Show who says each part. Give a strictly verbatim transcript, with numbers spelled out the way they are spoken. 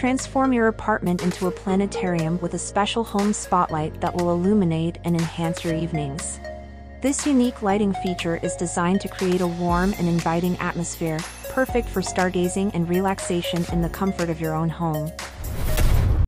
Speaker 1: Transform your apartment into a planetarium with a special home spotlight that will illuminate and enhance your evenings. This unique lighting feature is designed to create a warm and inviting atmosphere, perfect for stargazing and relaxation in the comfort of your own home.